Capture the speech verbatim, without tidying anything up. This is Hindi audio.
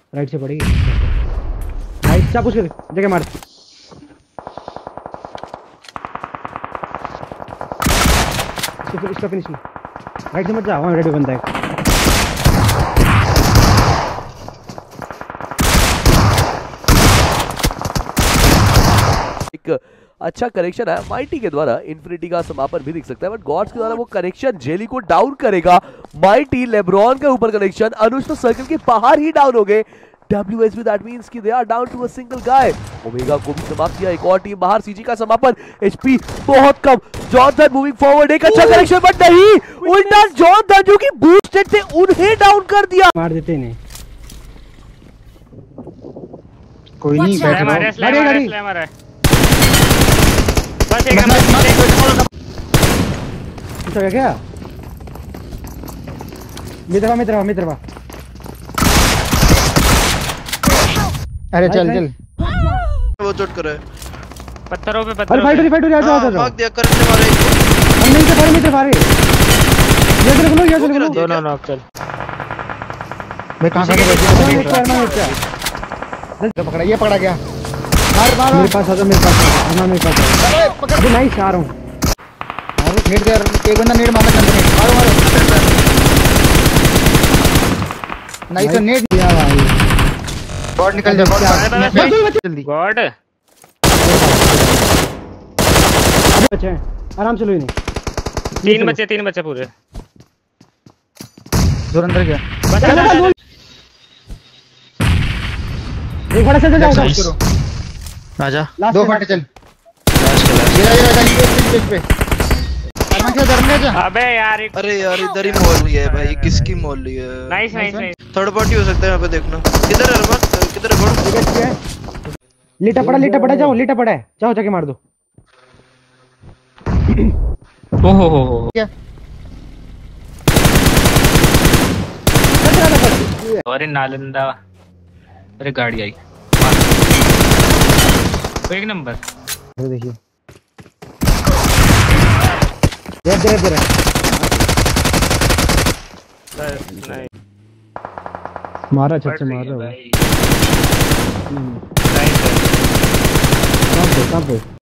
राइट से पड़ेगी। राइट चाप उसके जगह मार। इसको इसका फिनिश में राइट से मत जा, वहाँ रेडी बंदा है। एक अच्छा करेक्शन है माइटी के द्वारा, इन्फिनिटी का समापन भी दिख सकता है, बट गॉड्स के द्वारा वो करेक्शन जेली को डाउन करेगा। माइटी लेब्रॉन के ऊपर करेक्शन, अनुज तो सर्कल के बाहर ही डाउन हो गए। W S B that means कि they are down to a single guy. Omega को भी समाप्त किया, एक और टीम बाहर। सीजी का समापन, एचपी बहुत कम। जॉनथन मूविंग फॉरवर्ड, एक अच्छा करेक्शन बट नहीं, उल्टा जॉनथन जो कि बूस्टेड थे उन्हें डाउन कर दिया। मार देते नहीं, कोई नहीं बैठ हमारे स्लैम गाड़ी, आ रहा है, गाड़ी। स्लैम आ रहा है। बस एक नंबर कुछ हो गया? मित्रवा मित्रवा मित्रवा। अरे चल चल वो चोट कर रहा है। पत्थरों पे अरे पत्थरों फाइट हो रही पे फाइट हो रही, आ जाओ आ हाँ, जाओ। भाग दिया, करंट ने मारा एक को। हम नहीं से फाइट मित्र मारे। ये चलो लो, ये चलो लो। दो दोनों नॉक। चल मैं कहां खड़ा मेरे पकड़ा, ये पकड़ा गया। मार मार पास आ जाओ, मेरे पास आ जाओ, मेरे पास आ जाओ। अभी नहीं आ रहा हूँ। नेट दे, एक बंदा नेट मारना चाहता है। मारो मारो नहीं तो नेट दिया भाई। गॉड निकल जा, गॉड जल्दी। गॉड बच्चे हैं, आराम से लो इन्हें। तीन बच्चे तीन बच्चे पूरे। जोर अंदर गया। बचा एक बड़ा से जाओ। आजा। दो फाटे चल। ये रहा, ये रहा, ये पे अरमान से डरने जा। अबे यार एक अरे यार इधर ही मॉल लिया है भाई, किसकी मॉल ली है? Nice nice nice. Third party हो सकता है यहाँ पे, देखना। किधर है अरमान, किधर है बड़? लिटा पड़ा, लिटा पड़ा, जाओ लिटा पड़ा है, जाओ जाके मार दो। ओ हो हो हो क्या अरे नालंदा, अरे गाड़ी आई। एक नंबर। अरे देखिए देर देर देर नहीं मारा, अच्छा अच्छा मार रहा है। भाई। नाइस। कहाँ पे कहाँ पे?